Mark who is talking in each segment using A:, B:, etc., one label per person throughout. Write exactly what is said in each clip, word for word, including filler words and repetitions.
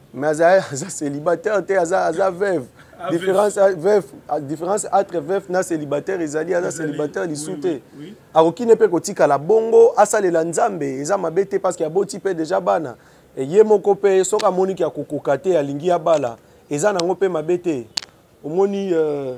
A: mais aza célibataire te aza aza veuve. Différence veuve, différence entre veuve na célibataire ezali aza célibataire lisute. Arokine pe kotika la bongo asalela nzambe eza mabete parce que aboti pe déjà bana. Et ye moko pe soka moni ki akokoka te alingi ya bala eza nango pe mabete. Omoni euh,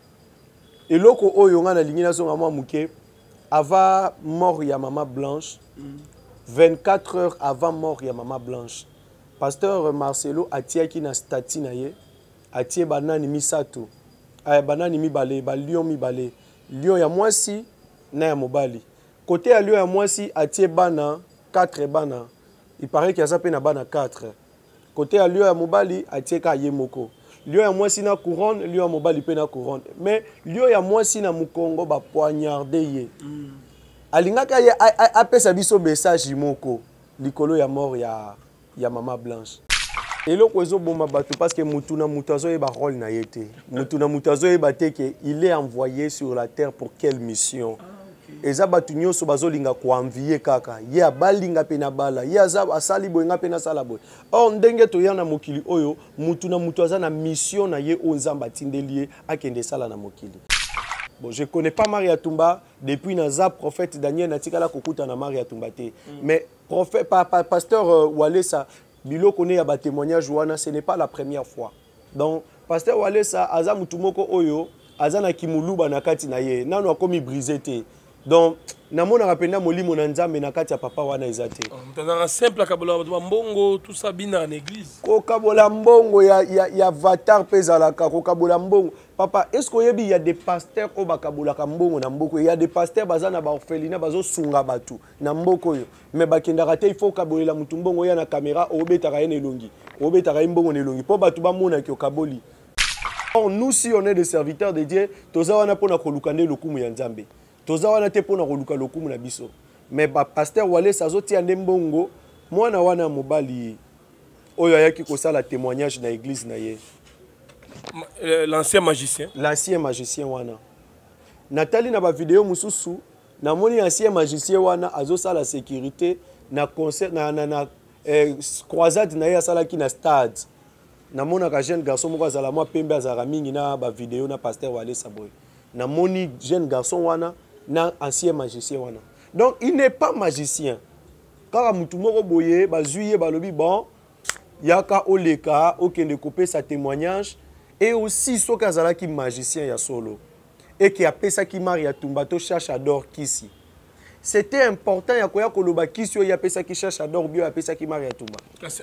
A: eloko oyo nga na lingi na songa mwa muke avant mort ya maman Blanche, vingt-quatre heures avant mort ya maman Blanche, pasteur Marcelo atiaki na stati na ye atie banani misato aya banani mibale ba lion mibale lion ya mwasi na ya mobali côté ya lion ya mwasi atie bana quatre bana il paraît qu'il y a ça pe na bana quatre côté ya lion ya mobali atie ka ye moko lion ya mwasi na couronne lion ya mobali pe na couronne mais lion ya mwasi na mukongo ba poignarder ye mm. Alingaka ye apesa biso message moko likolo ya mort ya ya maman Blanche. Et le kozo bomba bato parce que mutuna mutazo e ba rôle na yete. Mutuna mutazo e baté que il est envoyé sur la terre pour quelle mission? Eza batu nyoso bazolinga ko envier kaka. Ye abalinga pe na bala. Ye aza asali boyenga pe na sala boy. Or ndenge to yana mokili oyo mutuna mutazo na mission na ye o nzamba tindelier akende sala na mokili. Bon, je ne connais pas Maria Tumba depuis Naza, prophète Daniel Natikala Kokuta na Maria Tumba. Mm. Mais prophète, pa, pa, pasteur euh, Walesa, Bilo connaît à témoignage Joana, ce n'est pas la première fois. Donc, pasteur Walesa, Aza Mutumoko Oyo, Aza na Kimuluba na kati na ye, nano a komi brisé te. Donc, namona rapenda moli monanza mais na kati ya papa wana ezate.
B: T'as un simple kabola mbongo tout ça bina en église.
A: Ko kabola mbongo ya ya ya vatar pezalaka ko kabola mbongo. Papa, est-ce qu'il y a des pasteurs au bakabola kambongo na mboko? Il y a des pasteurs bazana ba orphelinat bazo sunga batu na mboko yo. Mais bakenda rate il faut kabolela mutumbongo ya na caméra obetaka ene longi. Obetaka mbongo ne longi. Po batu ba mona ki okaboli. Nous si on est des serviteurs de Dieu, toza wana pona kolukande lokumu ya Nzambe. Toza wana te pona koluka lokumu na biso. Mais ba pasteur Wale sazoti ande mbongo mwana wana mobali oyo ayaki kosala témoignage na église na ye.
B: L'ancien magicien.
A: L'ancien magicien wana. Nathalie na ba vidéo mususu na moni ancien magicien wana azosa la sécurité na concert na na, na eh, croisade na ya sala ki na stade. Na mona ka jeune garçon moko azala mwa pembe azara mingi na ba vidéo na pasteur Wale Saboy. Na moni jeune garçon wana na ancien magicien wana. Donc il n'est pas magicien. Car mutu moko boye ba zuye ba lobi bon yaka oleka okende koper sa témoignage et aussi ce kazala ki magicien ya solo et qui a pesa ki Maria Tumba to cherche adore kisi. C'était important ya koya koloba kisi yo ya pesa ki cherche adore bio ya pesa ki Maria Tumba.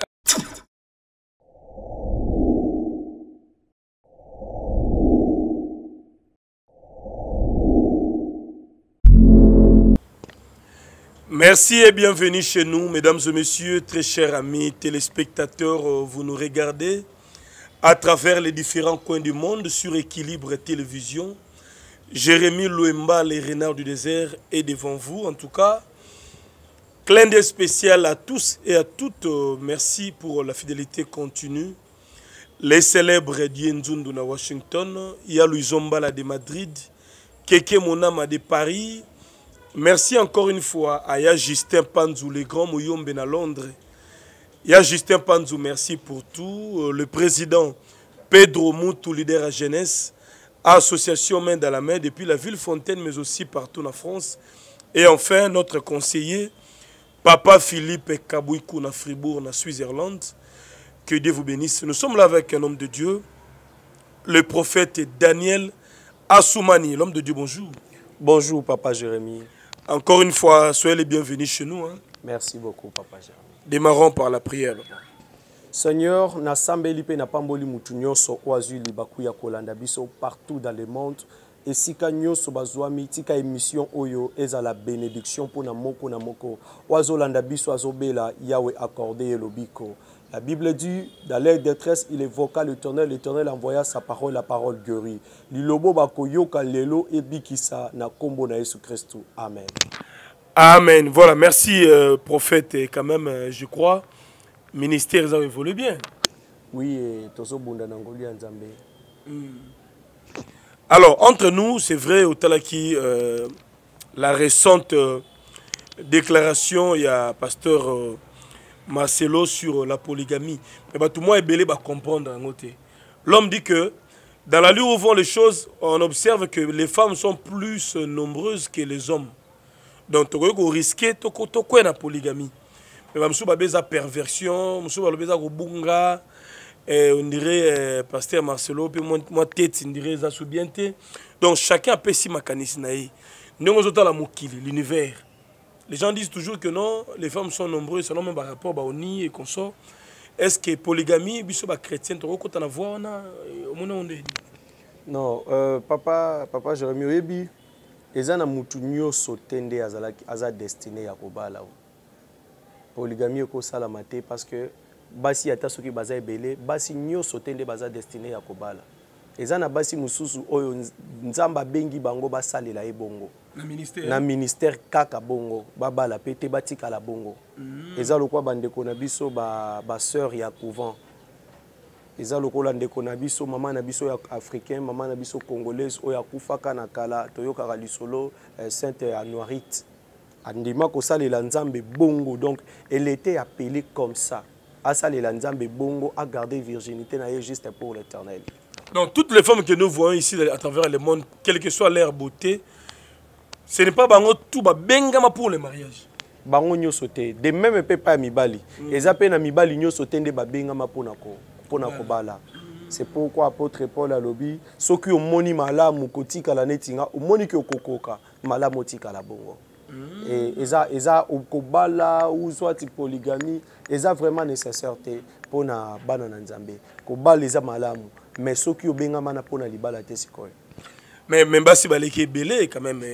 B: Merci et bienvenue chez nous, mesdames et messieurs, très chers amis téléspectateurs, vous nous regardez à travers les différents coins du monde sur Équilibre Télévision. Jérémy Louemba, les renards du désert, est devant vous. En tout cas, clin d'œil spécial à tous et à toutes. Merci pour la fidélité continue. Les célèbres Dienzundu de Washington, Iya Luizombala de Madrid, Keke Monama de Paris. Merci encore une fois à Ya Justin Panzou, le grand Mouyombe à Londres. Ya Justin Panzou, merci pour tout. Le président Pedro Moutou, leader à jeunesse, association main dans la main depuis la ville Fontaine, mais aussi partout en France. Et enfin, notre conseiller, Papa Philippe Kabouikou, à Fribourg, en Suisse-Irlande. Que Dieu vous bénisse. Nous sommes là avec un homme de Dieu, le prophète Daniel Assoumani. L'homme de Dieu, bonjour.
A: Bonjour, Papa Jérémy.
B: Encore une fois, soyez les bienvenus chez nous. Hein.
A: Merci beaucoup, Papa Jérémy.
B: Démarrons par la prière.
A: Seigneur, na sambeli pe na pamboli mutu nyonso oazui libaku ya kolanda biso partout dans le monde. Et si ka nyonso bazwami tika émission oyo eza la bénédiction pour na moko na moko. Oazo landa biso azobela Yahweh accordé lobiko. La Bible dit, dans l'air détresse, il évoqua l'Éternel, l'Éternel envoya sa parole, la parole guérit. Lilobo bakoyoka lelo ebikisa na kombo na Jésus Christ. Amen.
B: Amen. Voilà, merci euh, prophète. Et quand même, euh, je crois, ministère, ça évolue bien.
A: Oui, et tozo bunda nangoli nzambe.
B: Alors, entre nous, c'est vrai, au Talaki, euh, la récente euh, déclaration, il y a pasteur... Euh, Marcelo sur la polygamie. Mais bah, tout le monde est belé va comprendre en côté. L'homme dit que dans la lieu où vont les choses, on observe que les femmes sont plus nombreuses que les hommes. Donc, tu risquer de la polygamie. Mais je suis en perversion, je suis en bunga, on dirait pasteur Marcelo, puis moi tête, on dirait ça bien. Donc, chacun a fait si mécanisme. Nous avons la mokili, l'univers. Les gens disent toujours que non, les femmes sont nombreuses, selon même par rapport à Oni et consort. Est-ce que polygamie, biso ba chrétien, tu as voir
A: non, euh, papa, papa Jérémy Oyebi, ils ont mutu nyoso tende aza destiné ya kobala. Polygamie ko salamate parce que basi ata soki baza ebele, basi nyoso tende baza destiné ya kobala. Ils ont basi mususu oyo nzamba bengi bango basalela ebongo.
B: Na ministère
A: na ministère kaka bongo babala pete batika la bongo. Mm. Eza lokwa bandeko na biso ba ba sœur ya couvent. Eza lokola ndeko na biso mama na biso ya africain, mama na biso congolaise oya kufaka na kala toyoka lisolo eh, Sainte Anoirite. Andima ko salela nzambe bongo, donc elle était appelée comme ça. A salela nzambe bongo, a garder virginité na juste pour l'Éternel.
B: Donc toutes les femmes que nous voyons ici à travers le monde, quelle que soit leur beauté, ce n'est pas bango tout ba bengama pour le mariage.
A: Bango nyoso te, de même pe pa mibali. Mm. Eza pe na mibali nyoso te nde ba bengama pona ko pona ko bala. C'est pourquoi apôtre Paul a lobby, soki omoni malamu kotika la netinga, omoni ki okokoka, malamu tika la bongo. Mm. Et eza eza okobala ou soit polygamie, eza vraiment nécessaire te pona bana na nzambe. Ko bala eza malamu, mais soki obengama na pona libala te sikoy.
B: Mais même si baleki belé quand même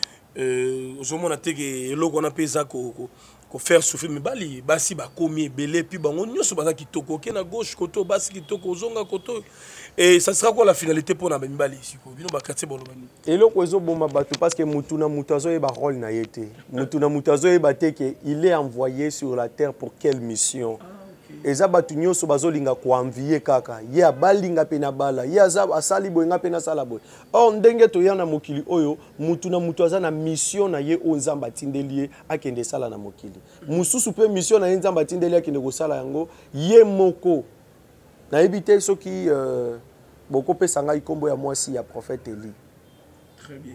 B: euh au moment que l'eau qu'on a payé ça ko ko faire souffrir mais bali basi ba komi belé puis bango nyoso baza kitoko ke na gauche koto basi kitoko zonga koto et ça sera quoi la finalité pour na bali siko bino ba katse bolo bani
A: et loko ezo bomba bato parce que mutu na mutazo e ba rôle na yete mutu na mutazo e ba te que il est envoyé sur la terre pour quelle mission. Eza batu nyoso bazolinga ko envier kaka ye abalinga pe na bala ye aza asali boyenga pe na sala boy. Or ndenge to yana mokili oyo mutu na mutu aza na mission na ye o nzamba tindeli akende sala na mokili mususu pe mission na ye nzamba tindeli akende ko sala yango ye moko na ebite soki euh, boko pe sanga ikombo ya mwasi ya prophète Eli.
B: Très bien.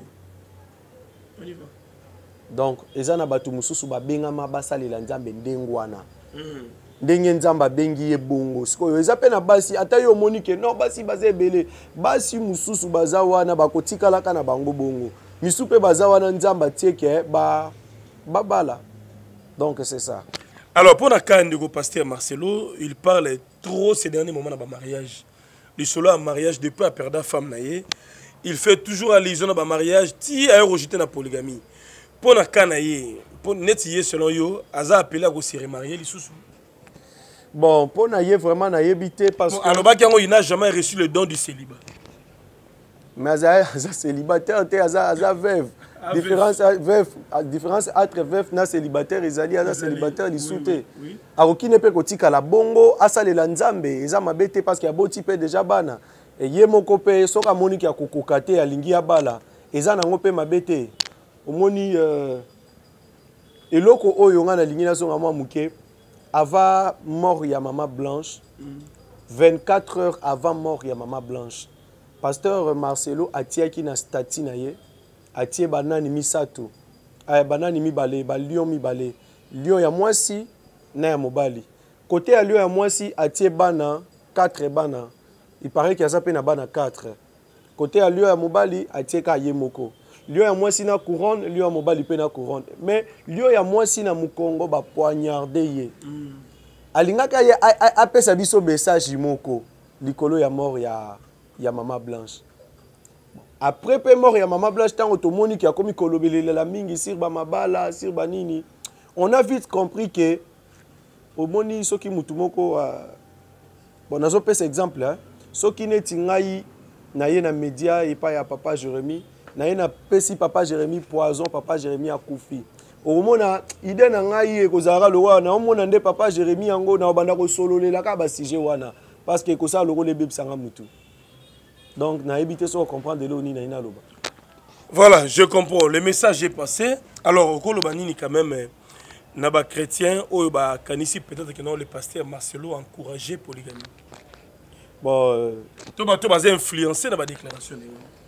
B: On y va.
A: Donc eza na batu mususu ba bengama basalela nzambe ndengwana. Mm. Ndenge nzamba bengi ye bongo sikoyo eza pe na basi ata yo monike non basi baza ebele basi mususu baza wana bakotikala kana bango bongo misupe baza wana nzamba tieke ba babala. Donc c'est ça.
B: Alors pour la canne du pasteur Marcelo, il parle trop ces derniers moments dans le mariage. Le solo en mariage depuis à perdre femme naie, il fait toujours allusion dans le mariage ti a rejeté la polygamie. Pour la canne pour netier selon yo aza appelé à se remarier les sous.
A: Bon, pour naïe vraiment naïe habité parce
B: bon,
A: que
B: alors bah il n'a jamais reçu le don du célibat.
A: Mais aza célibataire t'es aza aza veuve. Différence veuve, différence entre veuve na célibataire ezali aza célibataire li souté. Aroki ne peut kotika la bongo asale la nzambe eza mabete parce qu'il y a beau type déjà bana. Et ye moko pe soka moni ki akokokate alingi ya bala eza nango pe mabete. Omoni euh eloko oyo nga na lingi na songa mwa muke. Avant mort ya maman Blanche, vingt-quatre heures avant mort ya maman Blanche, pasteur Marcelo atia ki na stati na ye, atie banani misato, ay banani mibale, ba lion mibale, lion ya mwasi na ya mobali. Côté ya lion ya mwasi atie bana quatre bana, il paraît qu'il y a ça pe na bana quatre. Côté ya lion ya mobali atie ka ye moko. Lion ya mwasi na couronne, lion ya mobali pe na couronne. Mais lion ya mwasi na mukongo ba poignarder ye. Mm. Alingaka ye apesa biso message moko likolo ya mort ya ya maman Blanche. Après pe mort ya maman Blanche tant automoni qui a commis kolobelela la mingi sur ba mabala, sur ba nini. On a vite compris que au moni soki mutu moko uh, bon nazo pesa exemple hein. Soki neti ngai na ye na média et pas ya papa Jérémy. Na yena pesi papa Jérémy poison papa Jérémy akufi omona ide na ngai e kozara lo wana omona nde papa Jérémy yango na banda ko sololela ka ba sujet wana parce que ko sa loko le beb sanga mutu. Donc na éviter so comprendre de l'oni na ina loba.
B: Voilà, je comprends, le message est passé. Alors ko loba nini quand même na ba chrétien oyo ba kanisi peut-être que non le pasteur Marcelo a encouragé polygamie.
A: Bon euh,
B: to ba to ba influencé na ba déclaration.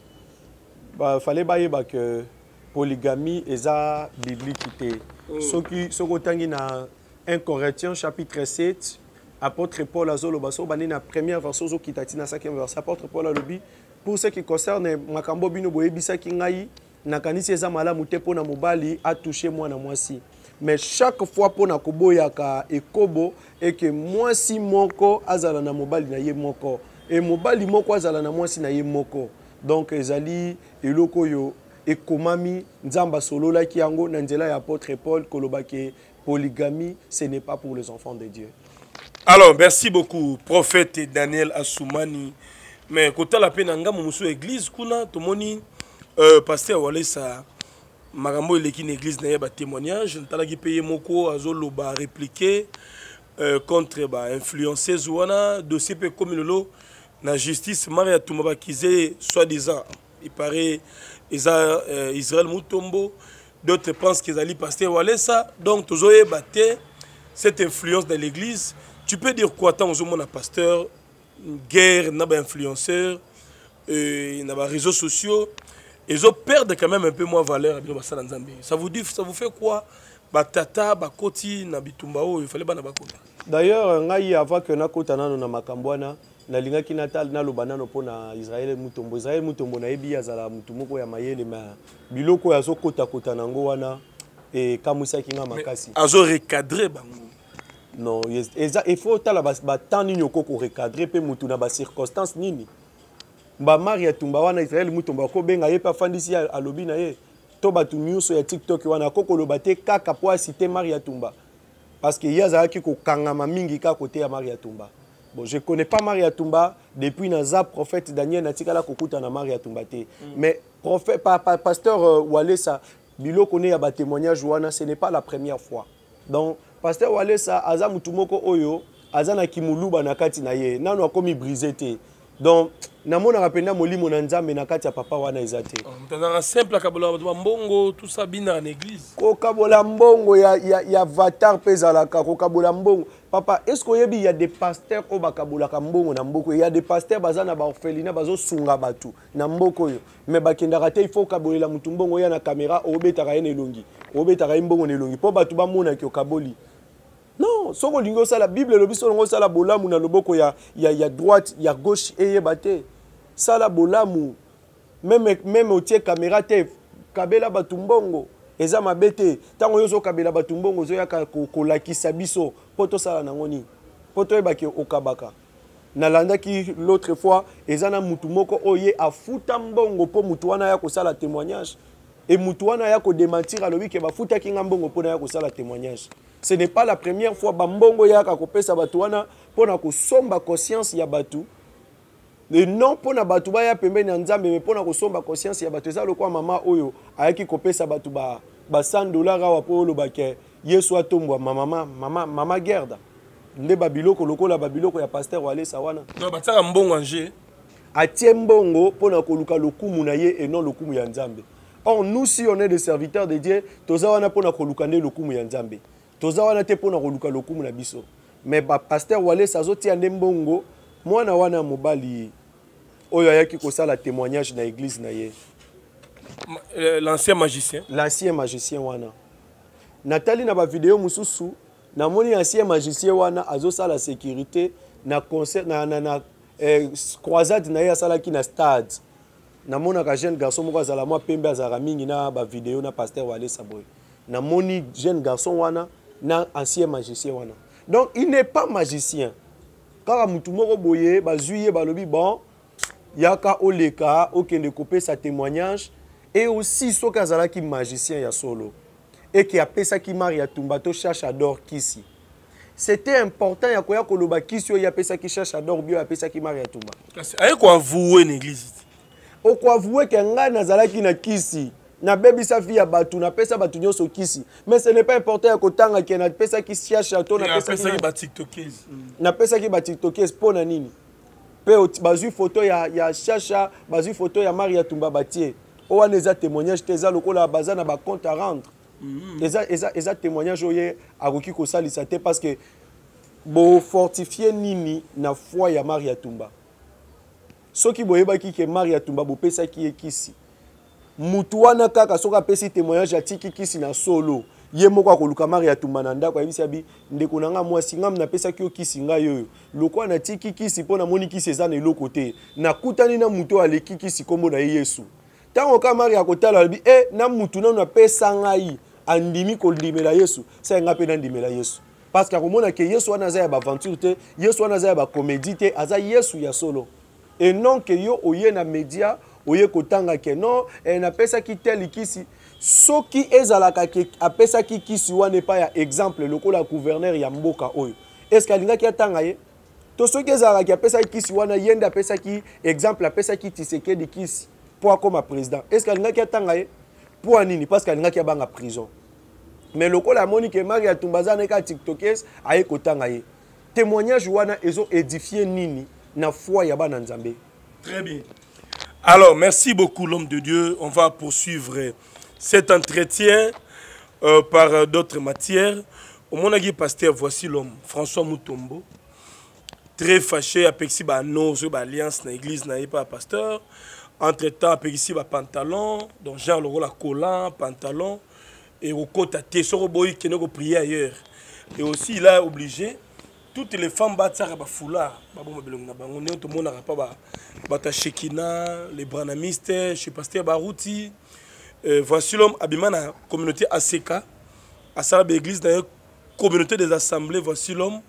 A: Bah fallait ba yeba que polygamie eza biblique té. Ce qui ce kotangi na un Corinthiens chapitre sept apôtre Paul azolo baso bani na première verset zo kitati na cinquième verset apôtre Paul alobi pour ce qui concerne makambo bino boyebisa ki ngai na kanisi eza malamu te pona mobali a touché moi na mwasi. Mais chaque fois pour na koboyaka ekobo et que moi si moko azala na mobali na ye moko et mobali moko azala na mwasi na ye moko donc ezali eloko yo ekomami nzamba solola ki yango na nzela ya apôtre Paul kolobake polygamie ce n'est pas pour les enfants de Dieu.
B: Alors merci beaucoup prophète Daniel Assoumani. Mais quand la peine nga musu église kuna tomoni euh, pasteur Walesa makambo eleki na église na ba témoignage ntalaki payer moko azoloba répliquer euh, contre ba influenceuse wana dossier pe comme lolo na justice Maria Tumba kize soi-disant il paraît Isa, euh, Israël Mutombo d'autres pensent qu'ils allaient pasteur Walesa donc tozoye baté cette influence dans l'église. Tu peux dire quoi tant aux hommes pasteur guerre n'a pas influenceur euh, n'a pas réseaux sociaux. Ils ont perdu quand même un peu moins valeur. Ça vous dit, ça vous fait quoi? Batata, bakoti, nabitumbao, il fallait pas n'abakota.
A: D'ailleurs, ngai avant que nakota nano na makambwana, na linga kinatal na lobana no pona Israël mutombo. Israël mutombo na ebi azala mutumoko ya mayele ma biloko ya zo kota kota nango wana et kamusa kinga makasi.
B: Azo recadrer bango.
A: Non, il faut tala ba temps nini okoko recadrer pe mutu na ba circonstances nini. Ba Maria Tumba wana Israël mutomba ko benga ye pa fandisi alobi na ye to batu nyuso ya TikTok wana koko lobate kaka po citer Maria Tumba parce que yaza ki ko kangama mingi ka côté ya Maria Tumba. Bon, je connais pas Maria Tumba depuis naza prophète Daniel natikala kokuta na Maria Tumba te. Mm. Mais prophète pa, pa, pasteur uh, Walesa bilo connaît ya ba témoignage wana ce n'est pas la première fois. Donc pasteur Walesa aza mutumoko oyo aza na kimuluba na kati na ye nano akomi brisé te. Donc, namona rapenda molimo na nzambe na kati ya papa wana ezate.
B: Mtazanga simple kabola mbongo tout ça bina en église.
A: Ko kabola mbongo ya ya ya vatar pezala ka ko kabola mbongo. Papa, est-ce qu'il y a des pasteurs au bakabola ka mbongo na mboko? Il y a des pasteurs bazana ba orphelinat bazo sunga batu na mboko yo. Mais bakenda rate il faut kabola mutu mbongo ya na caméra obetaka ene longi. Obetaka mbongo ne longi. Po batu ba mona ki okaboli. Non, ce qu'on dit, c'est la Bible, le biso longo ça la bolamu na loboko ya ya ya droite, ya gauche et yebate. Ça la bolamu. Même même au tie caméra te kabela batumbongo. Eza mabete. Tango yozo kabela batumbongo zo ya ko lakisa biso poto sala nangoni. Poto ebaki okabaka. Nalanda ki l'autre fois eza na mutu moko oye afuta mbongo po mutu wana ya ko sala témoignage. Et mutu wana ya ko démentir alobi ke bafuta ki ngambongo po na ya ko sala témoignage. Ce n'est pas la première fois bambongo yaka kopesa batu wana pona ko somba conscience ya batu. Et non pona batu ba ya pembeni nzambe mais pona ko somba conscience ya batu. Eza lokwa mama oyo ayaki kopesa batu ba ba cent dollars wa po lo bake Yesu atombwa mama mama mama Gerda. Nde babiloko lokola babiloko ya pasteur Walesa wana.
B: Non bataka mbongo anje.
A: Atie mbongo pona ko luka lokumu na ye et non lokumu ya nzambe. Or nous si on est des serviteurs de Dieu, toza wana pona ko luka ne lokumu ya nzambe. Toza wana te pona koluka lokumu na biso. Mais ba pasteur Walesa azoti ande mbongo mwana wana mobali oyo ayaki kosala témoignage na église na ye.
B: L'ancien magicien.
A: L'ancien magicien wana. Natali na ba vidéo mususu na moni ancien magicien wana azosala sécurité na concert na na, na eh, croisade na ye asalaki na stade. Na mona ka jeune garçon moko azala mwa pembe azala mingi na ba vidéo na pasteur Walesa boy. Na moni jeune garçon wana na ancien magicien wana. Donc il n'est pas magicien. Car mutu moko boye bazuye balobi bon yaka oleka okende kope sa témoignage et aussi soka zalaki magicien ya solo et qui a pesa ki Maria Tumba to cherche d'or kisi. C'était important ya koya koloba kisi ya pesa ki cherche d'or bio ya pesa ki Maria Tumba.
B: Aye ko avouer l'église.
A: O ko avouer que nga nazalaki na kisi. Na baby sa fille ya batu na pesa batu nyoso kisi mais ce n'est pas important ko tanga ke na pesa ki cherche to na pesa
B: ki ba tiktokers
A: na pesa ki ba tiktokers pona nini pe bazu photo ya ya cherche bazu photo ya Maria Tumba batie o wana za témoignage teza lokola bazana ba compte à rendre eza témoignage oyo akoki kosalisa te parce que bo fortifier nini na foi ya Maria Tumba soki boyebaki ke Maria Tumba bopesaki ye kisi mutu wana kaka soki apesi témoignage atiki kisi na solo ye moko akoluka Maria Tumba na ndako ayebisi abi ndeko na nga mwasi ngam napesaki yo kisi ngai oyo lokwa na tiki kisi mpo namoni kisi eza na eloko te nakutani na mutu aleki kisi kombo na ye Yesu ntango ka Maria akotala alobi e na mutu nanu apesa ngai andimi kondimela Yesu sa nga mpe nandimela Yesu parce que akomona ke Yesu wana aza ya baventure te Yesu wana aza ya bacomédie te aza Yesu ya solo et non ke yo oye na média oye kotanga ke non e napesaki tel kisi soki ezalaka ke apesaki kisi wana pa ya exemple lokola gouverneur ya mboka oyo est-ce que alingaki atanga ye to soki ezalaka ke apesaki kisi wana yende apesaki exemple apesaki Tshisekedi kisi po akoma président est-ce que alingaki atanga ye po nini parce que alingaki abanga prison mais lokola amoni ke Maria Tumba za neka tiktokers aye kotanga ye témoignage wana ezo édifier nini na foi ya bana nzambe.
B: Très bien. Alors, merci beaucoup l'homme de Dieu. On va poursuivre cet entretien euh, par euh, d'autres matières. Au monagui pasteur, voici l'homme, François Mutombo, très fâché, apexi ba non, ba alliance na église na pas pasteur. Entre-temps, apexi ba pantalon, donc Jean le la collant, pantalon et au côté té sur boy qui ne prier ailleurs. Et aussi il a obligé toutes les femmes battent ça ba foulard, ba bon belong na bango ne tout le monde n'a pas ba bata Shekina, les branamistes, chez pasteur Barouti. Euh, voici l'homme habillement la communauté A C K, à ça l'église dans communauté des assemblées, voici l'homme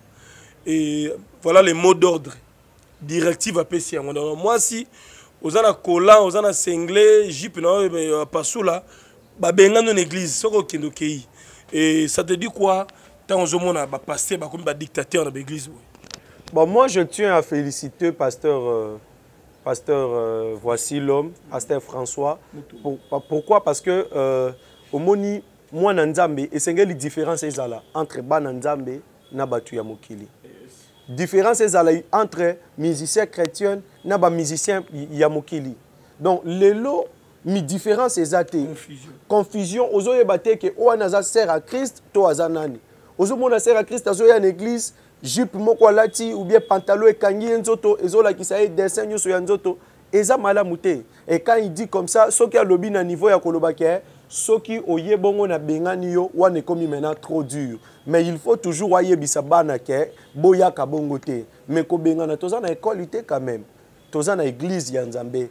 B: et voilà les mots d'ordre directive à P C. Moi si aux ana collant, aux ana cinglé, jipe na pas sous là, ba benga dans l'église, ça ko kendo kei. Et ça te dit quoi? Tant aux hommes ba pasteur, ba comme ba dictateur dans l'église.
A: Bon, moi je tiens à féliciter pasteur euh, pasteur euh, voici l'homme, pasteur François. Pour, pourquoi? Parce que euh, au moni moi na Nzambe et c'est quelle différence ezala entre bana Nzambe na batu ya mokili. Différence ezala entre musiciens chrétiens na ba musiciens ya mokili. Donc lelo mi différence ezate confusion. Confusion ozoye bate ke o anaza sert à Christ to azanani. Ozo mona sert à Christ azoya en église jupe moko alati ou bien pantalon ekangi nzoto ezola ki sa dessin nyoso ya nzoto eza malamu te. Et quand il dit comme ça soki alobi na niveau ya koloba ke soki oye bongo na bengani yo wane komi maintenant trop dur. Mais il faut toujours ayebisa bana ke boya ka bongo te. Mais ko bengana toza na école te quand même. Toza na église ya Nzambe.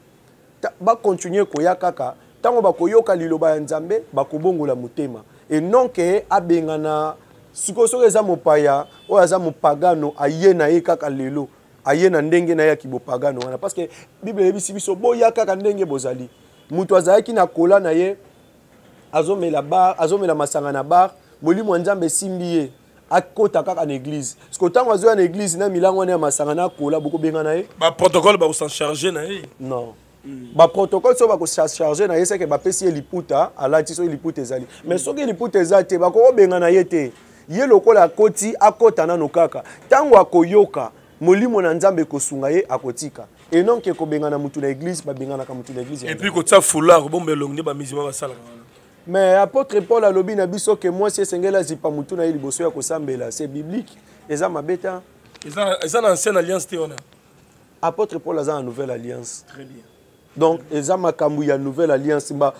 A: Ba continuer koya kaka tango ba koyoka liloba ya Nzambe ba kobongola mutema. Et non ke abengana siko soki eza mopaya oyo aza mopagano aye na ye kaka lelo aye na ndenge na ye kibopagano wana parce que Bible ebisi biso boya kaka ndenge bozali mutu azalaki na kola na ye azomela bar azomela masanga na bar molimo Nzambe simbi ye akota kaka na église siko tango azoya na église na milango wana ya masanga na kola boko benga na ye
B: ba protocole ba s'en charger na ye
A: non. Mm. Ba protocole so ba ko charger na ye c'est que ba pesi liputa alati so liputa ezali mais soki liputa ezate ba ko benga na ye te ye lokola koti akota na nokaka tango akoyoka molimo na Nzambe kosunga ye akotika et non ke ko benga na mutu na église ba benga na ka mutu na église
B: et puis ko tsa foulard bombe longne ba mizima ba sala
A: mais apôtre Paul alobi na biso ke moi c'est sengela zipa mutu na liboso ya kosambela c'est biblique eza mabeta
B: eza eza na ancienne alliance te ona
A: apôtre Paul aza na nouvelle alliance
B: très bien.
A: Donc eza makambu ya nouvelle alliance ba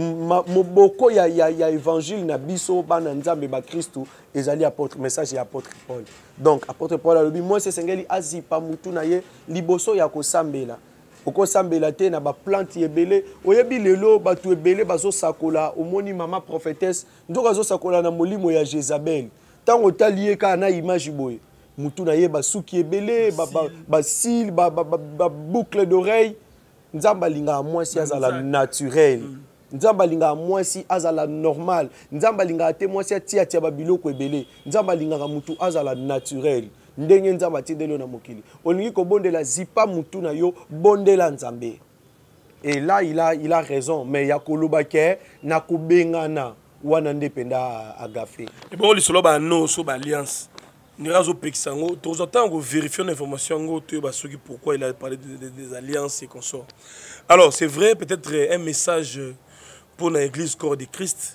A: moboko ya ya ya évangile na biso bana Nzambe ba Kristo ezali apôtre message ya apôtre Paul. Donc apôtre Paul alobi moi c'est sengeli azipa mutu na ye liboso ya kosambela. Oko sambela te na ba plante ebele oyebi lelo batu ebele bazo sakola omoni mama prophétesse ndoka zo sakola na molimo ya Jezabel. Tango talié ka na image boye mutu na ye ba suki ebele ba ba cils ba ba boucle d'oreille. Nzamba linga mwasi azala naturel. Nzamba linga mwasi azala normal. Nzamba linga te mwasi atia tia babiloko ebele. Nzamba linga mutu azala naturel. Ndenge nzamba tidelo na mokili. Olingi ko bondela zipa mutu na yo bondela Nzambe. Et là il a il a raison mais ya koloba ke na kubengana wana ndependa agafe.
B: Et bon lisolo ba no so ba alliance. Nous avons de temps en temps vérifier l'information pourquoi il a parlé de, de, des alliances et consorts. Alors c'est vrai, peut-être un message pour l'église corps de Christ.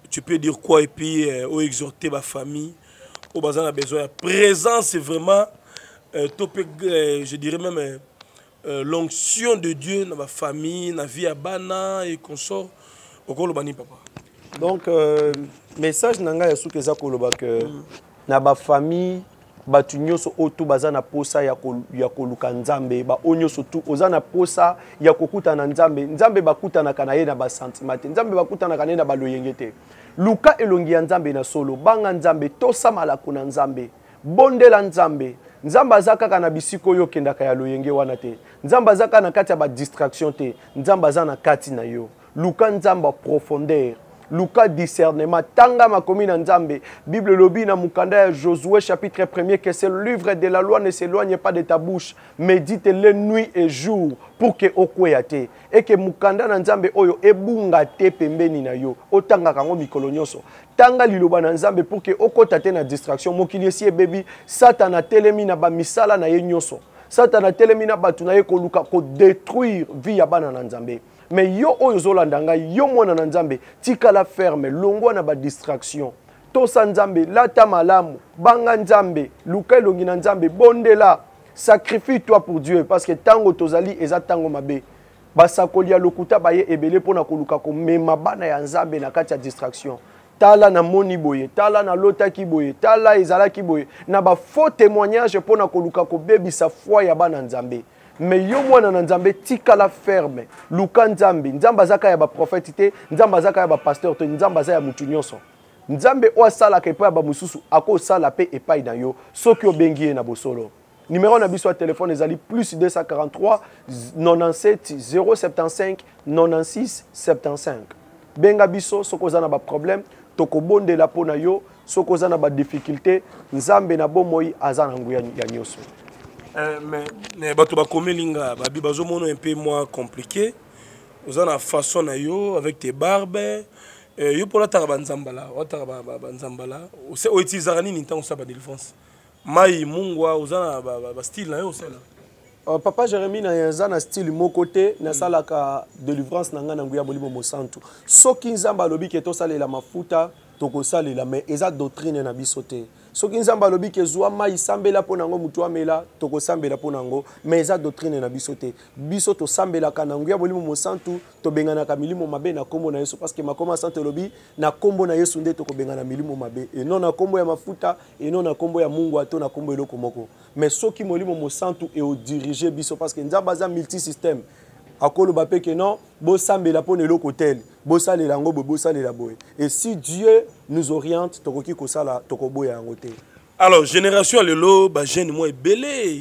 B: tu peux dire quoi? Et puis, euh, exhorter ma famille, au besoin a besoin de présence, c'est vraiment, euh, topé, euh, je dirais même, euh, euh, l'onction de Dieu dans ma famille, dans la vie à Bana et consort. Au col bani papa.
A: Donc, euh, message nanga ya souke za koloba que na ba famille batu nyonso otu baza na posa ya ko ya koluka nzambe ba onyoso tu oza na posa ya kokuta na nzambe nzambe bakuta na kana ye na ba sentiment nzambe bakuta na kana na ba loyengete luka elongi ya nzambe na solo banga nzambe tosa malako na nzambe bondela nzambe nzambe azaka kana bisiko yo kendaka ya loyenge wana te nzambe azaka na kati ya ba distraction te nzambe azana kati na yo luka nzamba profondeur luka discernement tanga makomi na nzambe Bible lobi na mukanda ya Josué chapitre premier que ce livre de la loi ne s'éloigne pas de ta bouche médite-le nuit et jour pour que okweyate et que mukanda na nzambe oyo ebunga te pembeni na yo otanga kango mikolo nyonso tanga liloba na nzambe pour que okota te na distraction mokili esi ebebi satana telemi na ba misala na ye nyonso satana telemi na batu na ye koluka ko détruire vie ya bana na nzambe. Mais yo oyo zolandanga yo mwana na nzambe tika la ferme longwa na ba distraction tosa nzambe lata malamu banga nzambe luka elongi na nzambe bondela sacrifie toi pour Dieu parce que tango tozali eza tango mabe basakoli ya lokuta baye ebele pona koluka ko mema bana ya nzambe na kati ya distraction tala na moni boye tala na lota ki boye tala ezala ki boye na ba faux témoignage pona koluka ko bebisa foi ya bana nzambe. Mais yo mwana na nzambe tika la ferme luka nzambe nzambe azaka ya ba prophète te nzambe azaka ya ba pasteur te nzambe azaka ya mutu nyonso nzambe o sala ke pa ya ba mususu ako sala pe epai na yo soki obengi na bosolo numéro na biso ya téléphone ezali plus deux cent quarante-trois quatre-vingt-dix-sept zéro soixante-quinze quatre-vingt-seize soixante-quinze benga biso soko za na ba problème toko bondela po na yo soko za na ba difficulté nzambe na bomoi azana nguya ya nyonso.
B: Euh, mais mais bato bakome linga babi bazo mono un peu moins compliqué vous en a façon na yo avec tes barbes euh, yo pour la taraba nzambala wa taraba nzambala c'est o utilizaka nini ntango sa ba délivrance mai mungwa uzana ba, ba, ba style na yo sala
A: uh, papa Jérémie na yanza na style mo côté na salaka délivrance na nga na nguya bolimo mosantu soki nzamba lobi ke to salela mafuta toko salela mais eza doctrine na bisote soki nzamba lobi ke zwa mai sambela pona ngo mutu amela toko sambela pona ngo mais eza doctrine na bisote biso to sambela kana nguya bolimo mosantu to bengana ka milimo mabe na kombo na Yesu parce que makoma santo lobi na kombo na Yesu nde toko bengana milimo mabe et non na kombo ya mafuta et non na kombo ya Mungu ato na kombo eloko moko mais soki molimo mosantu et au diriger biso parce que nzamba za multi système akolo bape que non bo sambela pona eloko tel bo salela ngo bo salela boy et si Dieu nous oriente tokoki ko sala tokoboya yango te.
B: Alors génération lelo ba jeune moi belé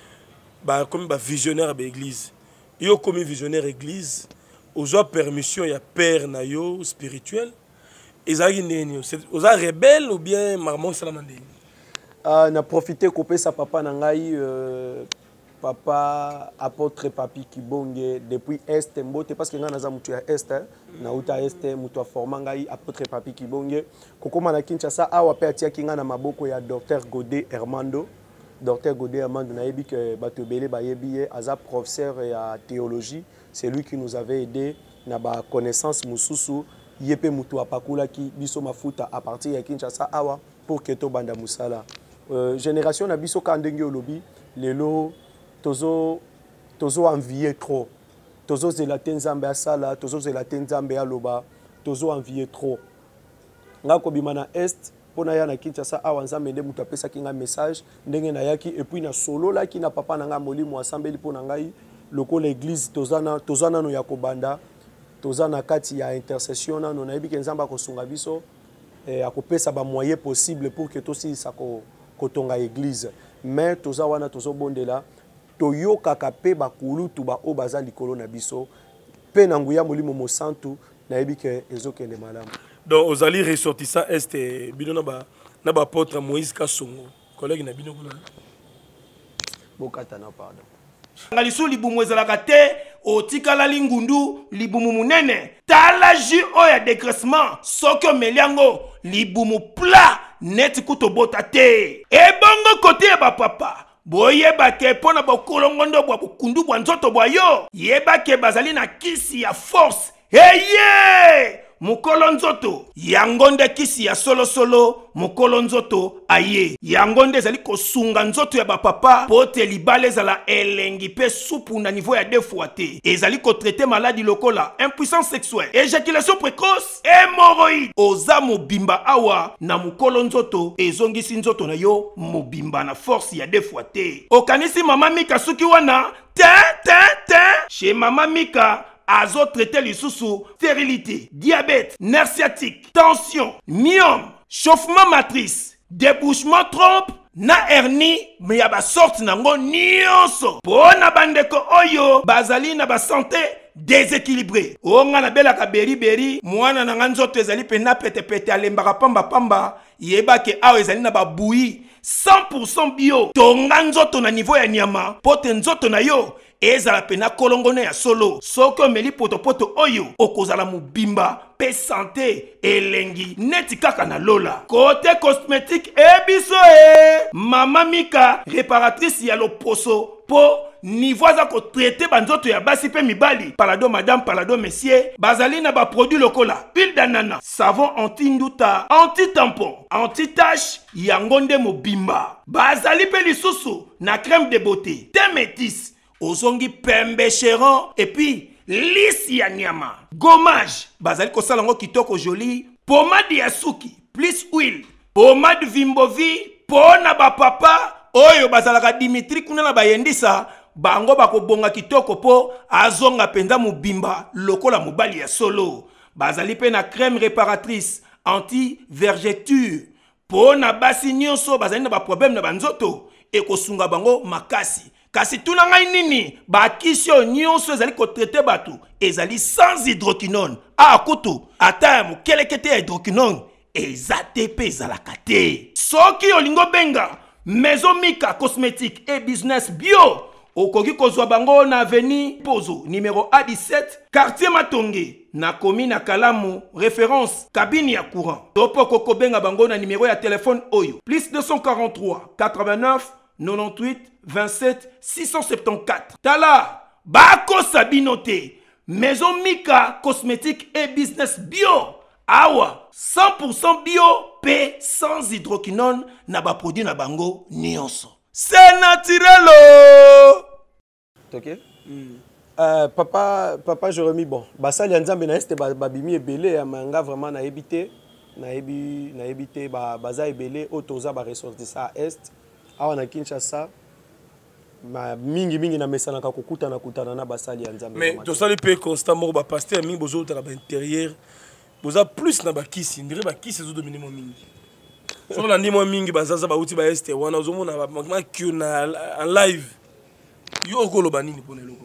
B: ba comme ba visionnaire ba église yo comme visionnaire église ozo permission ya père na yo spirituel ezaki neni oza rebelle ou bien marmon salama ndeni
A: ah na profiter couper sa papa na ngai euh, papa apôtre papi Kibonge depuis est mbote parce que nga naza mutu ya est na uta est mutu forma ngai apôtre papi Kibonge kokoma na Kinshasa awa pe atia kinga na maboko ya docteur Godé Hermando docteur Godé Hermando na yebi que bato belé ba yebi aza professeur ya théologie c'est lui qui nous avait aidé na ba connaissance mususu yepe mutu apakula ki biso mafuta à partir ya Kinshasa awa pour que to banda musala euh, génération na biso kandenge olobi lelo tozo tozo envier trop tozo zelaté nzambe asala tozo zelaté nzambe aloba tozo envier trop ngako bimana est pona ya na Kinshasa awa nzambe nde mutu apesa kinga message ndenge na yaki et puis na solo la ki na papa nanga molimo asambeli pona ngai loko l'église tozana tozana no yakobanda tozana kati ya intercession na no na yebi ke nzamba ko sunga biso et akopesa ba moyen possible pour que tosi sako kotonga église mais toza wana tozo bondela toyo kakape bakulu tuba obaza likolo na biso pe na nguya molimo mosantu na yebike ezokende malamu
B: donc ozali ressortissant est bino na ba na ba apôtre Moïse Kasongo collègue na bino kuna
A: bokata na pardon
C: ngalisu libumu ezalaka te otikala lingundu libumu munene tala ji oya dégraissement soki omeliango libumu plat net kutobota te ebongo kote ba papa boyeba ke pona bokolongondo bwa bukundu bwa nzoto bwa yo yeba ke bazali na kisi ya force eye mukolo nzoto yango nde kisi ya solo solo mukolo nzoto aye yango nde ezali kosunga nzoto ya bapapa po te libala ezala elengi pe supu na niveau ya deux fois te ezali kotraite maladi lokola impuissance sexuelle, éjaculation précoce, hémorroïde. Oza mobimba awa na mukolo nzoto ezongisi nzoto na yo mobimba na force ya deux fois te okanisi mama Mika suki wana ten ten ten chez mama Mika azo traité lisusu stérilité, diabète, nerf sciatique, tension, myome, chauffement matrice, débouchement trompe na hernie mais ya ba sorte nango nyonso pona bandeko oyo bazali na ba santé déséquilibré onga na belaka beri beri mwana na nga nzoto ezali pena pete pete alembaka pamba pamba yebake awa ezali na ba bouilli cent pour cent bio tonga nzoto na niveau ya nyama pote nzoto na yo ezala pena kolongone ya solo soko omeli potopoto oyo okozala mobimba pe santé elengi neti kaka na lola côté cosmétique ebiso e mama Mika réparatrice ya loposo po niveau za ko traiter banzoto ya basi pe mibali palado madame palado monsieur bazali na ba produit lokola huile d'anana savon anti-nduta anti-tampon anti-tache yango nde mobimba bazali pe lisusu na crème de beauté thé métis ozongi pembe chéron et puis lisi ya nyama gommage bazali kosala ngo kitoko joli pomade ya suki plus huile pomade vimbovi pona ba papa oyo bazalaka Dimitri kuna na bayendisa bango bakobonga kitoko po azonga penza mobimba lokola mobali ya solo bazali pe na crème réparatrice anti vergeture pona basi nyonso bazali na ba problème na banzoto ekosunga bango makasi kasi tuna ngai nini bakisi oyo nyonso ezali kotraite bato ezali sans hydroquinone a kutu ata mokelekete ya hydroquinone eza te pe ezalaka te soki olingo benga Maison Mika cosmétique et business bio okoki kozwa bango na avenue Pozo numéro A dix-sept quartier Matonge na commune na Kalamu référence cabine ya courant topo koko benga bango na numéro ya téléphone oyo plus deux cent quarante-trois quatre-vingt-neuf quatre-vingt-huit vingt-sept six cent soixante-quatorze tala bako sabinote Maison Mika cosmétique et business bio awa cent pour cent bio pe sans hydroquinone na ba produit na bango nyonso c'est naturel.
A: OK. Mm. Euh, papa papa Jérémy bon basali ya nzambe na este babimi ebele ya manga vraiment na ebité na ebi na ebité ba baza ebele otoza ba ressortissa est awa na Kinshasa ma mingi mingi na mesana ka kokuta na kutana na basali ya nzambe
B: mais to sali pe constamment ba pasteur mingi bozo ta ba intérieur boza plus na ba kisi ndire ba kisi zo dominer mo mingi so na ndimo mingi bazaza ba uti ba este wana zo mona ba ma Q na en live yo ko lo banini pona loko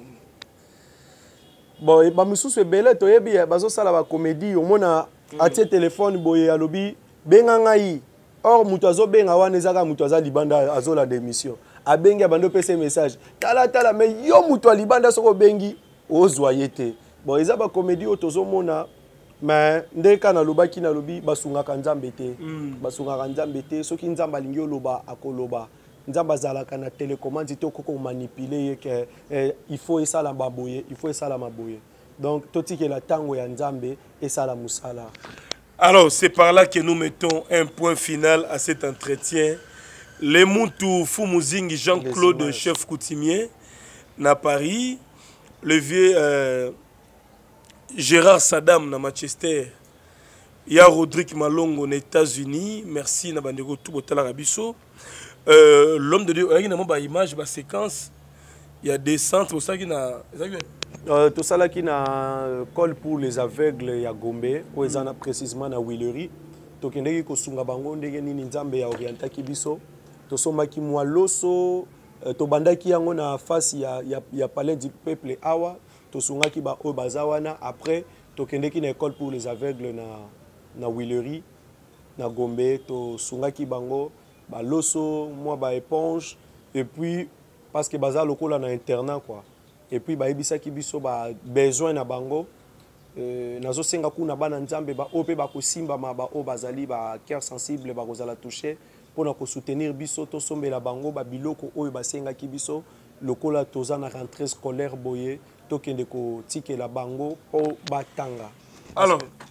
A: bon ba misusu ebele to yebi bazo sala ba comédie o mona atie téléphone boye alobi benga ngai or mutu azo benga wana ezaka mutu aza libanda azola démission abengi abando pese message tala tala mais yo mutu a libanda soko bengi ozwa yete bon eza ba comédie o tozo mona mais ndeka na lobaki na lobi basungaka nzambe te basungaka nzambe te soki nzamba lingi oloba akoloba nzamba zalaka na télécommande te okoko manipuler que eh, il faut esala maboye il faut esala maboye donc totiki la tango ya nzambe esala musala.
B: Alors c'est par là que nous mettons un point final à cet entretien. Les Moutou Fumuzingi Jean-Claude chef coutumier na Paris, le vieux euh, Gérard Saddam na Manchester, il y a Rodrigue Malongo aux États-Unis, merci na bandeko tout botala rabiso. Euh, l'homme de Dieu, il y a une image, une séquence, il y a des centres, ça qui na
A: euh, tout ça là qui na col pour les aveugles ya Gombe, où ils en a précisément na Willery. To kendeki ko sunga bango ndenge nini nzambe ya orienta kibiso. To somaki mwa loso, to bandaki yango na face ya ya, ya palais du peuple awa. To sungaki ba o bazawana après to kendeki na école pour les aveugles na na Willery na Gombe to sungaki bango ba loso moi ba éponge et puis parce que baza lokola na internat quoi et puis ba ebisaki biso ba besoin na bango euh, nazo senga kuna bana nzambe ba opé ba ko simba ma ba o bazali ba cœur sensible ba kozala toucher pona ko soutenir biso to sombela bango ba biloko oyo ba senga ki biso lokola toza na rentrée scolaire boye to kende ko tikela bango po batanga.
B: Alors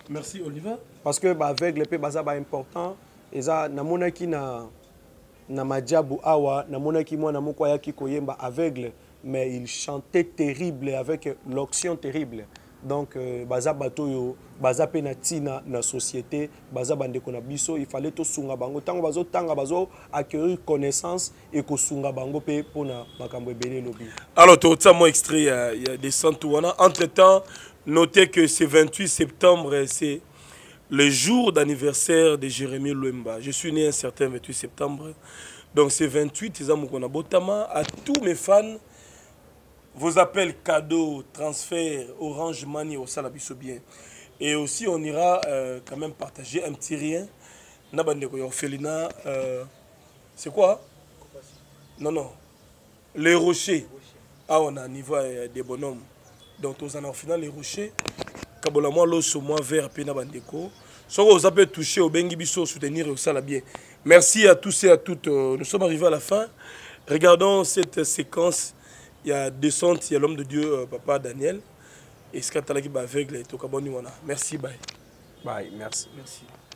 B: Merci Oliver.
A: Parce que bah aveugle pe baza ba important et ça na monaki na na majabu awa na monaki moi na moko yaki koyemba aveugle mais il chantait terrible avec l'onction terrible. Donc euh, baza bato yo baza pe na tina na société baza bande ko na biso il fallait to sunga bango tango bazo tanga bazo acquérir connaissance et ko sunga bango pe pona makambo ebele lobi.
B: Alors tu as moi extrait il y a des Santouana. Entre-temps, notez que ce vingt-huit septembre c'est le jour d'anniversaire de Jérémie Louemba. Je suis né un certain vingt-huit septembre. Donc c'est vingt-huit, c'est Zamukona Botama. À tous mes fans, vos appels, cadeaux, transferts, Orange Money au Salabiso bien. Et aussi on ira euh, quand même partager un petit rien. Nabandeko Yorfelina, euh, c'est quoi? Non, non. Les rochers. Ah, on a un niveau euh, des bonhommes. Donc tous en final les rochers. Kabolamo l'osso moins vert pena bandeko. So vous avez touché au bengi biso soutenir au sala bien. Merci à tous et à toutes. Nous sommes arrivés à la fin. Regardons cette séquence. Il y a descente, il y a l'homme de Dieu, euh, papa Daniel. Et ce qu'il y a aveugle et tout. Merci, bye.
A: Bye, merci.
B: Merci.